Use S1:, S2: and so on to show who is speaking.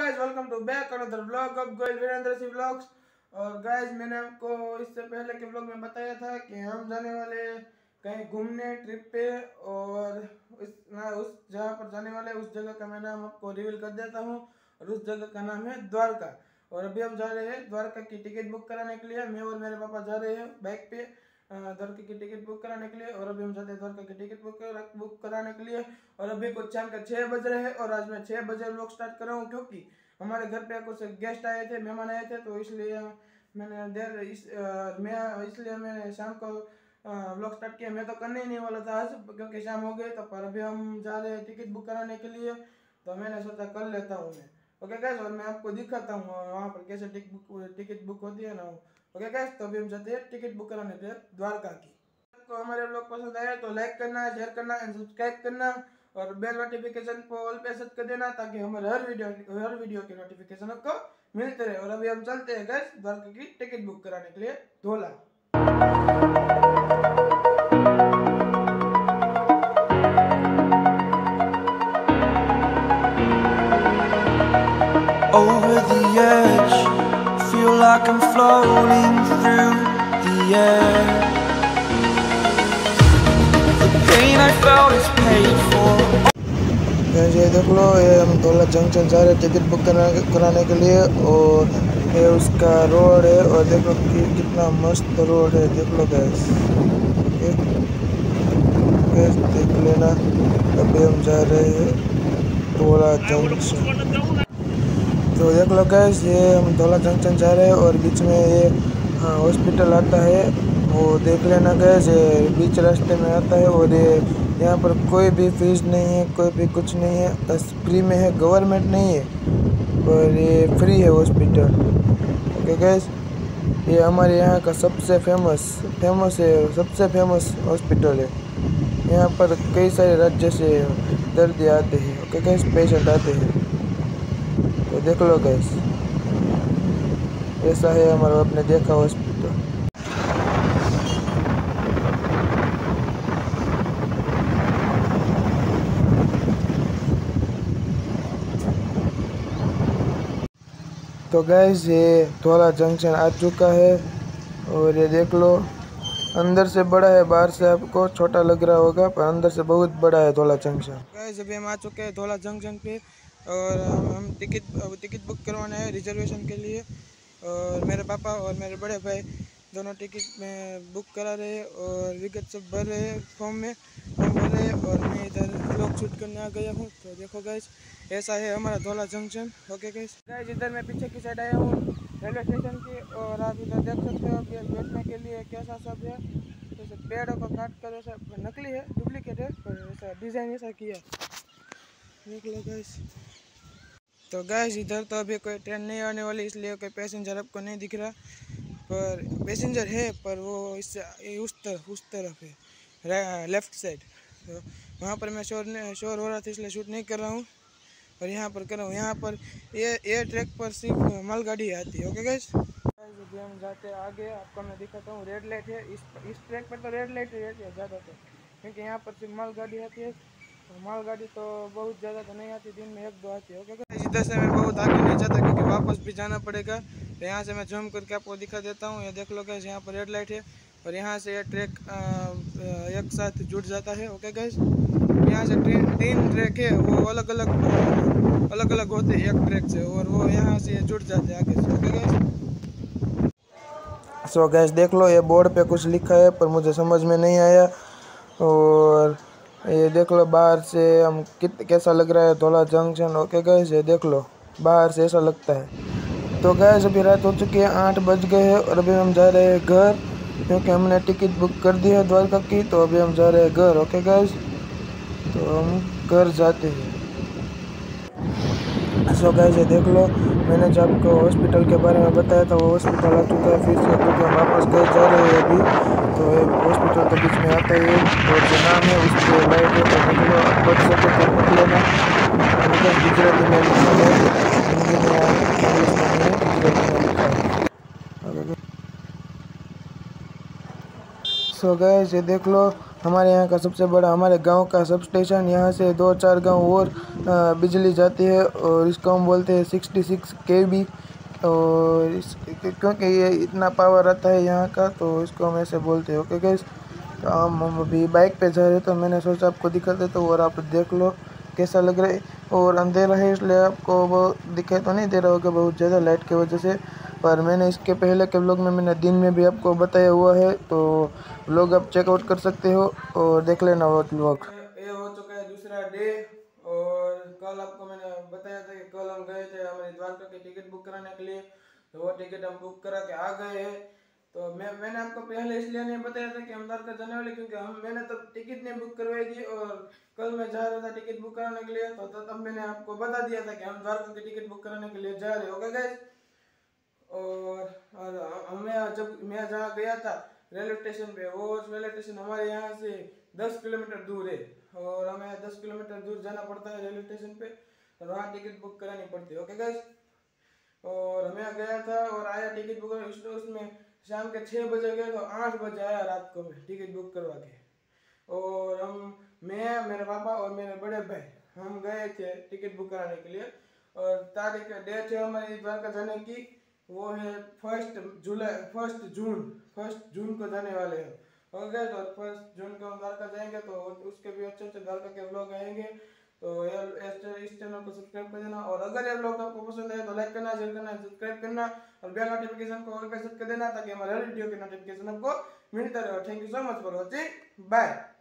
S1: Guys, welcome to back another blog of Goyal Virendra Singh vlogs. और guys, मैंने आपको इससे पहले के ब्लॉग में बताया था कि हम जाने वाले कहीं घूमने ट्रिप पे, और उस जगह पर जाने वाले उस जगह का मैं नाम आपको रिवील कर देता हूँ। और उस जगह का नाम है द्वारका। और अभी हम जा रहे हैं द्वारका की टिकट बुक कराने के लिए। मैं और मेरे पापा जा रहे हैं बाइक पे द्वारका की टिकट बुक कराने के लिए। और अभी हम जाते हैं द्वारका की टिकट बुक कराने के लिए। और अभी कुछ शाम के 6 बज रहे हैं और आज मैं 6 बजे व्लॉग स्टार्ट कर रहा हूँ, क्योंकि हमारे घर पे कुछ गेस्ट आए थे, मेहमान आए थे, तो इसलिए मैंने शाम को व्लॉग स्टार्ट किया। मैं तो करने ही नहीं वाला था आज, क्योंकि शाम हो गई। तो पर अभी हम जा रहे हैं टिकट बुक कराने के लिए, तो मैंने सोचा कर लेता हूँ मैं। ओके गाइस, और मैं आपको दिखाता हूँ वहाँ पर कैसे टिकट बुक होती है ना। ओके गाइस, तो अभी हम जाते हैं टिकट बुक कराने के लिए द्वारका की। आपको हमारे ब्लॉग पसंद आए तो लाइक करना, शेयर करना एंड सब्सक्राइब करना, और बेल नोटिफिकेशन को ऑल पे सेट कर देना, ताकि हमारे हर वीडियो की नोटिफिकेशन आपको मिलते रहे। और अभी हम चलते हैं गाइस द्वारका की टिकट बुक कराने के लिए धोला।
S2: Over the edge, feel like I'm floating through the air. The pain I felt is paid for.
S1: ये देख लो, ये हम धोला जंक्शन जा रहे हैं टिकट बुक कराने के लिए। और ये उसका रोड है, और देखो कि कितना मस्त रोड है, देख लो गैस। देख लेना। अभी हम जा रहे हैं धोला जंक्शन। तो देख लो गैस, ये हम धोला जंक्शन जा रहे हैं, और बीच में ये हॉस्पिटल आता है, वो देख लेना गैस। ये बीच रास्ते में आता है, और ये यहाँ पर कोई भी फीस नहीं है, कोई भी कुछ नहीं है, बस फ्री में है, गवर्नमेंट नहीं है, और ये फ्री है हॉस्पिटल। ओके गैस, ये हमारे यहाँ का सबसे फेमस सबसे फेमस हॉस्पिटल है। यहाँ पर कई सारे राज्य से दर्दी आते हैं। ओके गैस, पेशेंट आते हैं। तो देख लो गैस, ऐसा है हमारा आपने देखा हॉस्पिटल। तो गैस, ये धोला जंक्शन आ चुका है, और ये देख लो, अंदर से बड़ा है, बाहर से आपको छोटा लग रहा होगा, पर अंदर से बहुत बड़ा है धोला जंक्शन। गैस, अभी हम आ चुके हैं धोला जंक्शन पे, और हम टिकट बुक करवाना है रिजर्वेशन के लिए। और मेरे पापा और मेरे बड़े भाई दोनों टिकट में बुक करा रहे हैं, और विकेट सब भर रहे हैं, फॉर्म भर रहे हैं, और मैं इधर व्लॉग शूट करने आ गया हूँ। तो देखो गैस, ऐसा है हमारा धोला जंक्शन। ओके गैस, इधर मैं पीछे की साइड आया हूँ रेलवे स्टेशन की, और आप इधर देख सकते हो कि बैठने के लिए कैसा सब है। जैसे पेड़ों को काट कर ऐसा नकली है, डुप्लीकेट है, पर ऐसा डिज़ाइन ऐसा किया, देख लो गैस। तो गैस, इधर तो अभी कोई ट्रेन नहीं आने वाली, इसलिए कोई पैसेंजर आपको नहीं दिख रहा, पर पैसेंजर है, पर वो इससे उस तरफ है, लेफ़्ट साइड। तो वहाँ पर मैं शोर हो रहा था, इसलिए शूट नहीं कर रहा हूँ, और यहाँ पर कर रहा हूँ। यहाँ पर ये ट्रैक पर सिर्फ मालगाड़ी आती है। ओके गैस, अभी हम जाते हैं आगे, आपको मैं दिखाता हूँ। रेड लाइट है इस ट्रैक पर, तो रेड लाइट रहती है ज़्यादा, तो क्योंकि यहाँ पर सिर्फ मालगाड़ी आती है। मालगाड़ी तो बहुत ज़्यादा तो नहीं आती, दिन में 1-2 आती है। ओके, इधर से मैं बहुत आगे नहीं जाता, क्योंकि वापस भी जाना पड़ेगा। तो यहाँ से मैं जूम करके आपको दिखा देता हूँ। ये देख लो गैस, यहाँ पर रेड लाइट है, और यहाँ से ये ट्रैक एक साथ जुड़ जाता है। ओके गैस, यहाँ से 3 ट्रैक है, वो अलग अलग होते हैं एक ट्रैक से, और वो यहाँ से जुड़ जाते हैं आगे से। ओके गैस, सो गैस देख लो, ये बोर्ड पे कुछ लिखा है, पर मुझे समझ में नहीं आया। और ये देख लो, बाहर से हम कैसा लग रहा है धोला जंक्शन। ओके गैस, ये देख लो, बाहर से ऐसा लगता है। तो गैस, अभी रात हो चुकी है, 8 बज गए हैं, और अभी हम जा रहे हैं घर, क्योंकि हमने टिकट बुक कर दी है द्वारका की। तो अभी हम जा रहे हैं घर। ओके गैस, तो हम घर जाते हैं। सो गैस, ये देख लो, मैंने जो आपको हॉस्पिटल के बारे में बताया था, वो हॉस्पिटल आ चुका है फिर से, क्योंकि हम वापस घर जा रहे हैं अभी। तो ये हॉस्पिटल तो बीच में आता ही है, और जो नाम है उस पर लाइट है, तो देख लो, आप पढ़ सके तो पढ़ लेना। गुजराती में लिखा है, हिंदी में इंग्लिश में नहीं है, गुजराती में लिखा है। सो गैस, ये देख लो, हमारे यहाँ का सबसे बड़ा, हमारे गांव का सब स्टेशन। यहाँ से 2-4 गांव और बिजली जाती है और इसको हम बोलते हैं 66 kV। और क्योंकि ये इतना पावर आता है यहाँ का, तो इसको हम ऐसे बोलते हैं। ओके गाइस, तो हम अभी बाइक पे जा रहे हैं, तो मैंने सोचा आपको दिखा देता हूँ और आप देख लो कैसा लग रहा है। और अंधेरा है इसलिए आपको वो दिखाई तो नहीं दे रहा होगा बहुत ज़्यादा लाइट की वजह से, पर मैंने इसके पहले के व्लॉग में मैंने दिन में भी आपको बताया हुआ है, तो व्लॉग आप चेकआउट कर सकते हो और देख लेना वो व्लॉग। ये हो चुका है दूसरा डे। और कल आपको मैंने बताया था कि कल हम गए थे हमारी द्वारका की टिकट बुक कराने के लिए, तो वो टिकट हम बुक करा के आ गए हैं। तो मैंने आपको पहले इसलिए नहीं बताया था कि हम द्वारका जाने वाले, क्योंकि मैंने तब टिकट नहीं बुक करवाई थी और कल मैं जा रहा था टिकट बुक कराने के लिए, तो तब मैंने आपको बता दिया था कि हम द्वारका की टिकट बुक कराने के लिए जा रहे हो गाइस। और हमें जब मैं जहाँ गया था रेलवे स्टेशन पे, वो रेलवे स्टेशन हमारे यहाँ से 10 किलोमीटर दूर है और हमें 10 किलोमीटर दूर जाना पड़ता है रेलवे स्टेशन पे, और वहाँ टिकट बुक करानी पड़ती है। ओके गाइस, और हमें गया था और आया टिकट बुक, उसमें शाम के 6 बजे गए तो 8 बजे आया रात को मैं टिकट बुक करवा के। और मैं, मेरे पापा और मेरे बड़े भाई, हम गए थे टिकट बुक कराने के लिए। और तारीख डेट है हमारी द्वारका जाने की, वो है 1 जून को जाने वाले हैं। हो गए तो 1 जून को हम द्वारका जाएंगे, तो उसके भी अच्छे अच्छे द्वारका के व्लॉग आएंगे। तो इस चैनल को सब्सक्राइब कर देना, और अगर ये व्लॉग आपको पसंद आए तो लाइक करना, शेयर करना, सब्सक्राइब करना और बेल नोटिफिकेशन को ऑल पे सेट कर देना, ताकि हमारे वीडियो की नोटिफिकेशन आपको मिलता रहे। Thank you so much for watching, bye.